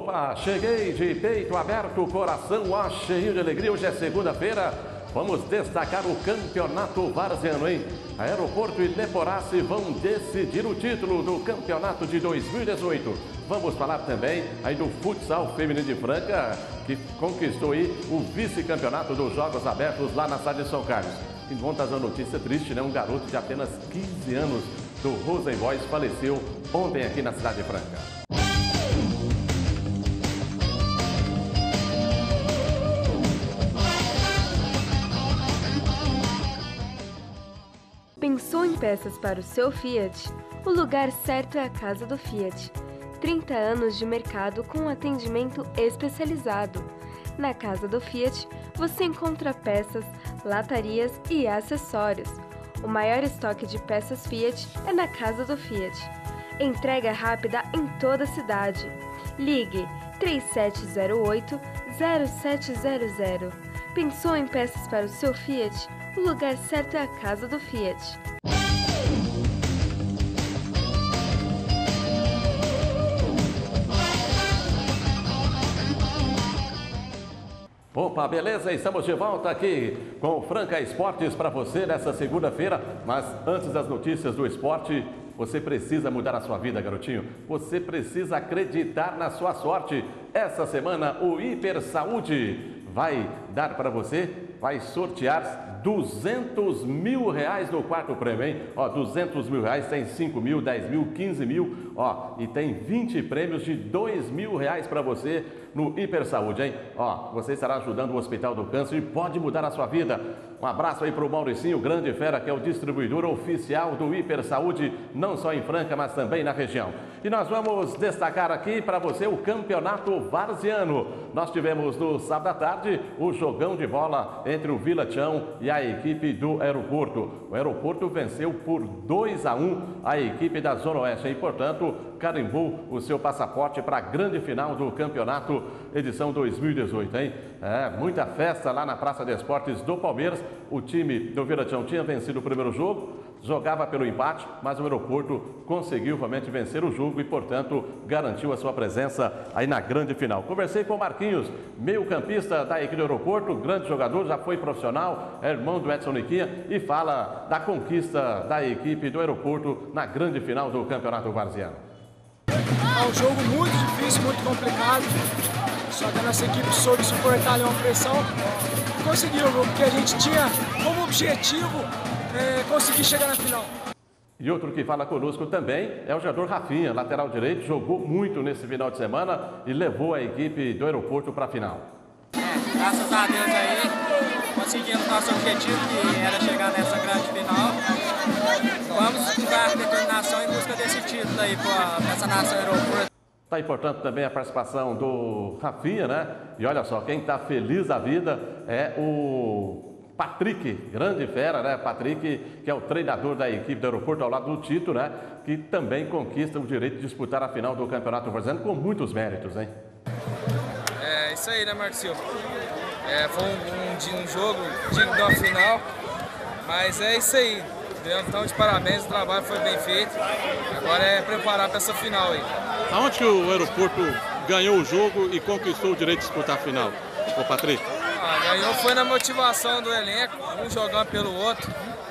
Opa, cheguei de peito aberto, coração cheio de alegria. Hoje é segunda-feira. Vamos destacar o campeonato varziano, hein? Aeroporto e Neporace vão decidir o título do campeonato de 2018. Vamos falar também aí do futsal feminino de Franca, que conquistou aí o vice-campeonato dos Jogos Abertos lá na cidade de São Carlos. E vamos trazer uma notícia triste, né? Um garoto de apenas 15 anos do Rosen Boys faleceu ontem aqui na cidade de Franca. Pensou em peças para o seu Fiat? O lugar certo é a Casa do Fiat. 30 anos de mercado com atendimento especializado. Na Casa do Fiat, você encontra peças, latarias e acessórios. O maior estoque de peças Fiat é na Casa do Fiat. Entrega rápida em toda a cidade. Ligue 3708-0700. Pensou em peças para o seu Fiat? O lugar certo é a Casa do Fiat. Opa, beleza? Estamos de volta aqui com o Franca Esportes para você nessa segunda-feira. Mas antes das notícias do esporte, você precisa mudar a sua vida, garotinho. Você precisa acreditar na sua sorte. Essa semana o Hiper Saúde vai dar para você, vai sortear R$200 mil no quarto prêmio, hein? Ó, R$200 mil, tem 5 mil, 10 mil, 15 mil, ó, e tem 20 prêmios de R$2 mil para você no Hiper Saúde, hein? Ó, você estará ajudando o Hospital do Câncer e pode mudar a sua vida. Um abraço aí para o Mauricinho, grande fera, que é o distribuidor oficial do Hiper Saúde, não só em Franca, mas também na região. E nós vamos destacar aqui para você o campeonato varziano. Nós tivemos no sábado à tarde o jogão de bola entre o Vila Tião e a equipe do Aeroporto. O Aeroporto venceu por 2-1 a equipe da Zona Oeste e, portanto, carimbou o seu passaporte para a grande final do campeonato edição 2018, hein? É, muita festa lá na Praça de Esportes do Palmeiras. O time do Vila Tião tinha vencido o primeiro jogo, jogava pelo empate, mas o Aeroporto conseguiu realmente vencer o jogo e, portanto, garantiu a sua presença aí na grande final. Conversei com o Marquinhos, meio-campista da equipe do Aeroporto, grande jogador, já foi profissional, é irmão do Edson Niquinha, e fala da conquista da equipe do Aeroporto na grande final do Campeonato Varziano. É um jogo muito difícil, muito complicado, só que a nossa equipe soube suportar ali uma pressão e conseguiu, porque a gente tinha como objetivo conseguir chegar na final. E outro que fala conosco também é o jogador Rafinha, lateral direito, jogou muito nesse final de semana e levou a equipe do Aeroporto para a final. Graças a Deus aí, conseguimos nosso objetivo, que era chegar nessa grande final. Vamos usar determinação em busca desse título aí para essa nação Aeroporto. Está aí, portanto, também a participação do Rafinha, né? E olha só, quem está feliz da vida é o Patrick, grande fera, né? Patrick, que é o treinador da equipe do Aeroporto, ao lado do Tito, né? Que também conquista o direito de disputar a final do Campeonato Varziano com muitos méritos, hein? É isso aí, né, Marcos Silva? Foi um jogo digno da final, mas é isso aí. Então, de parabéns, o trabalho foi bem feito. Agora é preparar para essa final aí. Aonde que o Aeroporto ganhou o jogo e conquistou o direito de disputar a final, ô Patrick? Ganhou foi na motivação do elenco, um jogando pelo outro,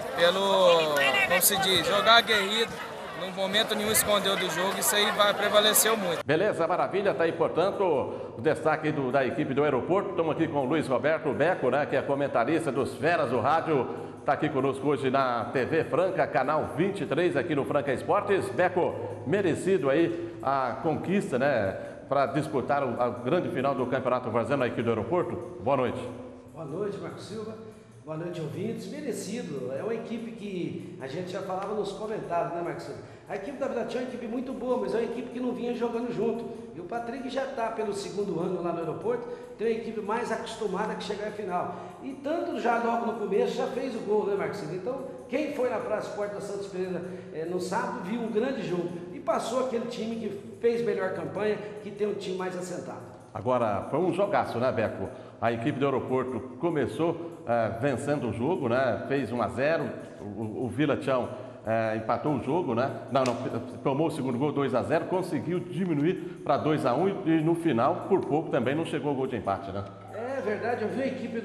como se diz, jogar aguerrido. No momento nenhum escondeu do jogo, isso aí prevaleceu muito. Beleza, maravilha, está aí, portanto, o destaque da equipe do Aeroporto. Estamos aqui com o Luiz Roberto Beco, né, que é comentarista dos Feras do Rádio. Está aqui conosco hoje na TV Franca, canal 23, aqui no Franca Esportes. Beco, merecido aí a conquista, né, para disputar a grande final do Campeonato Varziano, a equipe do Aeroporto. Boa noite. Boa noite, Marcos Silva. Boa noite, ouvintes. Merecido. É uma equipe que a gente já falava nos comentários, né, Marcos Silva? A equipe da Vila Tião é uma equipe muito boa, mas é uma equipe que não vinha jogando junto. E o Patrick já está pelo segundo ano lá no Aeroporto, tem uma equipe mais acostumada que chegar à final. E tanto já logo no começo já fez o gol, né, Marcos Silva? Então, quem foi na Praça Esporte da Santos Pereira no sábado viu um grande jogo. E passou aquele time que fez melhor campanha, que tem um time mais assentado. Agora, foi um jogaço, né, Beco? A equipe do Aeroporto começou vencendo o jogo, né? Fez 1-0. O Vila Tião empatou o jogo, né? Não, tomou o segundo gol, 2-0, conseguiu diminuir para 2-1 e no final, por pouco, também não chegou ao gol de empate, né? É verdade, eu vi a equipe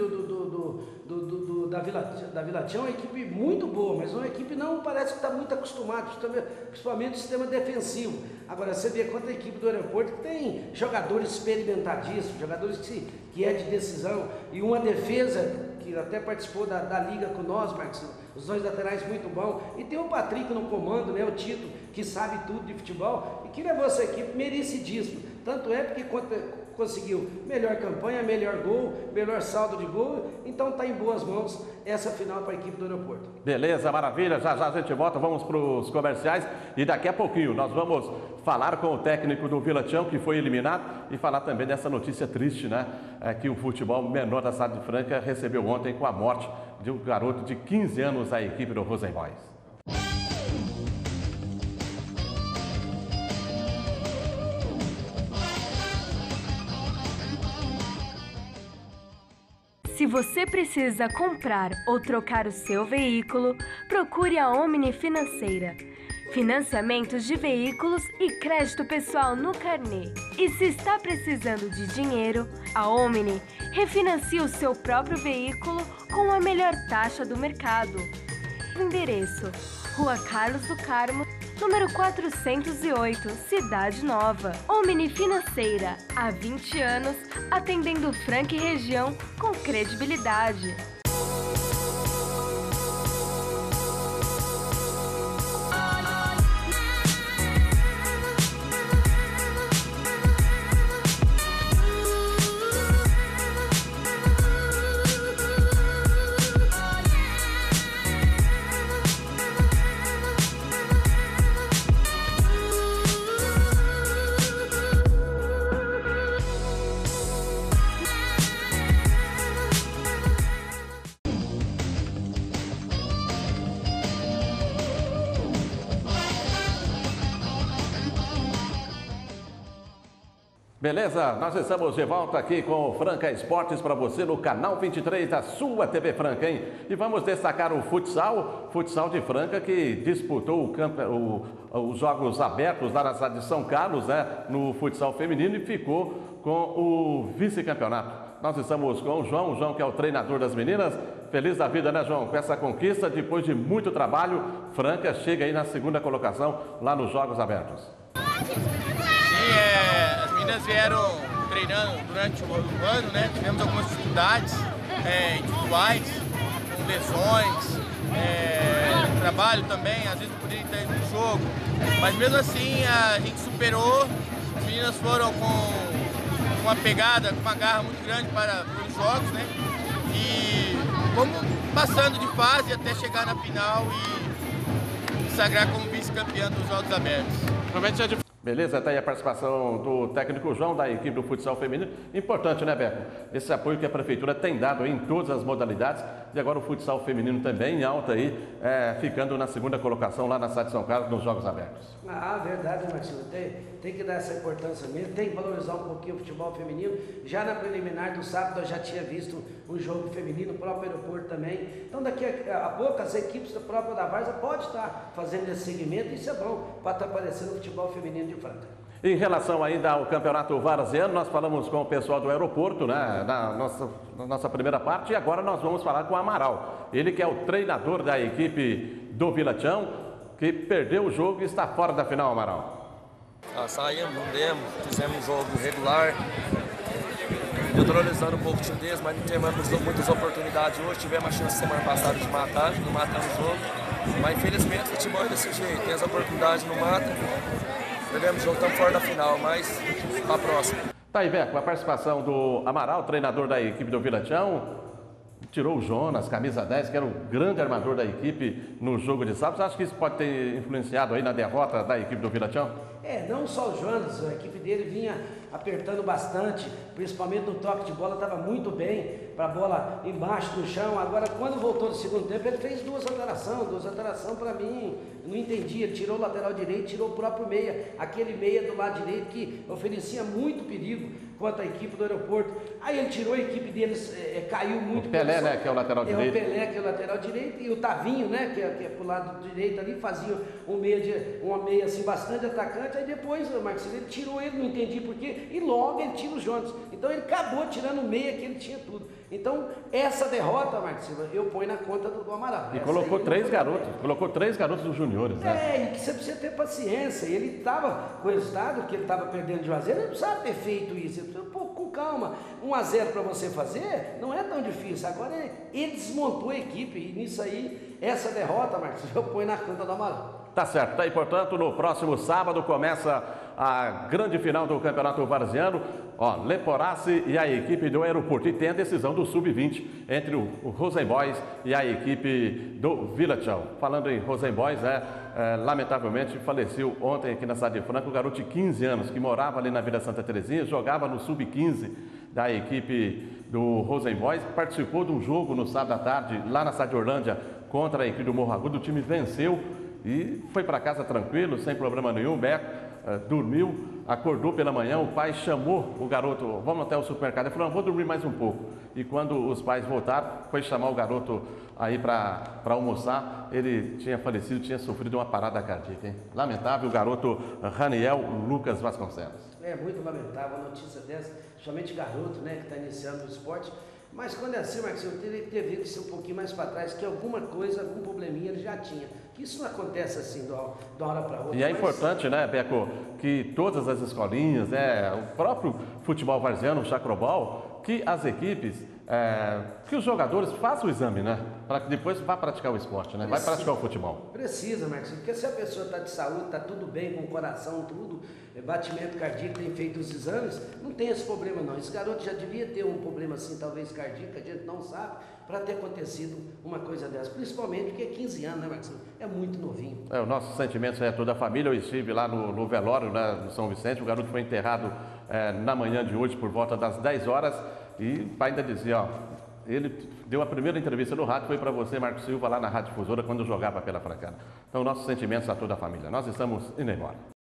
da Vila Tião, uma equipe muito boa, mas uma equipe não parece que está muito acostumada, principalmente o sistema defensivo. Agora, você vê quanto a equipe do aeroporto que tem jogadores experimentadíssimos, jogadores que é de decisão, e uma defesa que até participou da liga com nós, Marcos, os dois laterais muito bons, e tem o Patrick no comando, né, o Tito, que sabe tudo de futebol, e que levou essa equipe merecidíssimo. Tanto é porque conseguiu melhor campanha, melhor gol, melhor saldo de gol, então está em boas mãos essa final para a equipe do aeroporto. Beleza, maravilha, já a gente volta, vamos para os comerciais e daqui a pouquinho nós vamos falar com o técnico do Vila Tião, que foi eliminado, e falar também dessa notícia triste, né? Que o futebol menor da cidade de Franca recebeu ontem com a morte de um garoto de 15 anos da equipe do Rosenboys. Se você precisa comprar ou trocar o seu veículo, procure a Omni Financeira. Financiamentos de veículos e crédito pessoal no carnê. E se está precisando de dinheiro, a Omni refinancia o seu próprio veículo com a melhor taxa do mercado. Endereço: Rua Carlos do Carmo, número 408, Cidade Nova. Omni Financeira, há 20 anos, atendendo Franca e região com credibilidade. Beleza? Nós estamos de volta aqui com o Franca Esportes para você no canal 23 da sua TV Franca, hein? E vamos destacar o futsal de Franca, que disputou os Jogos Abertos lá na cidade de São Carlos, né? No futsal feminino, e ficou com o vice-campeonato. Nós estamos com o João que é o treinador das meninas. Feliz da vida, né, João? Com essa conquista, depois de muito trabalho, Franca chega aí na segunda colocação lá nos Jogos Abertos. As meninas vieram treinando durante o ano, né? Tivemos algumas dificuldades individuais, com lesões, trabalho também, às vezes não poderia estar indo no jogo, mas mesmo assim a gente superou. As meninas foram com uma pegada, com uma garra muito grande para os jogos, né? E vamos passando de fase até chegar na final e sagrar como vice-campeã dos Jogos Abertos. Beleza, tá aí a participação do técnico João, da equipe do futsal feminino. Importante, né, Beco? Esse apoio que a prefeitura tem dado aí em todas as modalidades. E agora o futsal feminino também em alta aí, ficando na segunda colocação lá na cidade de São Carlos, nos Jogos Abertos. Ah, verdade, Marcelo. Tem que dar essa importância mesmo, tem que valorizar um pouquinho o futebol feminino. Já na preliminar do sábado eu já tinha visto um jogo feminino, o próprio aeroporto também. Então daqui a pouco as equipes da própria da Várzea podem estar fazendo esse segmento, e isso é bom para estar aparecendo o futebol feminino de Franca. Em relação ainda ao campeonato varziano, nós falamos com o pessoal do aeroporto, né, na nossa primeira parte, e agora nós vamos falar com o Amaral. Ele que é o treinador da equipe do Vila Tião, que perdeu o jogo e está fora da final, Amaral. Saímos, não demos, fizemos um jogo regular, neutralizando um pouco o time deles, mas não tivemos muitas oportunidades hoje. Tivemos a chance semana passada de matar, não matamos o jogo, mas infelizmente o futebol é desse jeito, tem as oportunidades, não mata. Perdemos o jogo, estamos fora da final, mas para a próxima. Tá aí, Beco, a participação do Amaral, treinador da equipe do Vila Tião. Tirou o Jonas, camisa 10, que era o grande armador da equipe no jogo de sábado. Você acha que isso pode ter influenciado aí na derrota da equipe do Vila Tião? Não só o Jonas, a equipe dele vinha apertando bastante, principalmente no toque de bola, estava muito bem. para a bola embaixo do chão. Agora, quando voltou no segundo tempo, ele fez duas alterações para mim, não entendi. Ele tirou o lateral direito, tirou o próprio meia, aquele meia do lado direito que oferecia muito perigo contra a equipe do Aeroporto. Aí ele tirou a equipe deles, caiu muito. O Pelé, né, que é o lateral direito. O Pelé, que é o lateral direito, e o Tavinho, né, que é pro lado direito ali, fazia uma meia assim, bastante atacante. Aí depois, o Marcos, ele tirou ele, não entendi porquê, e logo ele tira o Jones. Então ele acabou tirando o meia, que ele tinha tudo. Então, essa derrota, Marcos Silva, eu ponho na conta do Amaral. E colocou três garotos dos juniores, né? E que você precisa ter paciência. Ele estava com o resultado, que ele estava perdendo de 1 a 0, ele não precisava ter feito isso. Ele precisa, com calma. 1 a 0 para você fazer, não é tão difícil. Agora, ele desmontou a equipe, e nisso aí, essa derrota, Marcos Silva, eu ponho na conta do Amaral. Tá certo, tá aí, portanto, no próximo sábado começa a grande final do Campeonato Varziano. Ó, Leporace e a equipe do Aeroporto. E tem a decisão do Sub-20 entre o Rosenboys e a equipe do Vila Chão. Falando em Rosenboys, lamentavelmente faleceu ontem aqui na cidade de Franca um garoto de 15 anos que morava ali na Vila Santa Terezinha, jogava no Sub-15 da equipe do Rosenboys, participou de um jogo no sábado à tarde lá na cidade de Orlândia contra a equipe do Morro Agudo. O time venceu e foi para casa tranquilo, sem problema nenhum. O Beco dormiu, acordou pela manhã, o pai chamou o garoto, vamos até o supermercado. Ele falou, não, vou dormir mais um pouco. E quando os pais voltaram, foi chamar o garoto aí para almoçar. Ele tinha falecido, tinha sofrido uma parada cardíaca, hein? Lamentável, o garoto Raniel Lucas Vasconcelos. É muito lamentável a notícia dessa, somente garoto, né, que está iniciando o esporte. Mas quando é assim, Marcos, eu teria que ser um pouquinho mais para trás, que alguma coisa, algum probleminha ele já tinha. Que isso não acontece assim de uma hora para outra. E é importante, né, Beco, que todas as escolinhas, o próprio futebol varziano, o chacrobol, que as equipes, que os jogadores façam o exame, né? Para que depois vá praticar o esporte, né? Vai praticar o futebol. Precisa, Marcos, porque se a pessoa está de saúde, está tudo bem, com o coração, tudo, batimento cardíaco, tem feito os exames, não tem esse problema não. Esse garoto já devia ter um problema assim, talvez cardíaco, a gente não sabe, para ter acontecido uma coisa dessa. Principalmente porque é 15 anos, né, Marcos? É muito novinho. O nosso sentimento é toda a família. Eu estive lá no velório, né, no São Vicente. O garoto foi enterrado na manhã de hoje, por volta das 10 horas. E o pai ainda dizia, ele deu a primeira entrevista no rádio, foi para você, Marcos Silva, lá na Rádio Difusora, quando jogava pela Francana. Então, nossos sentimentos a toda a família. Nós estamos indo embora.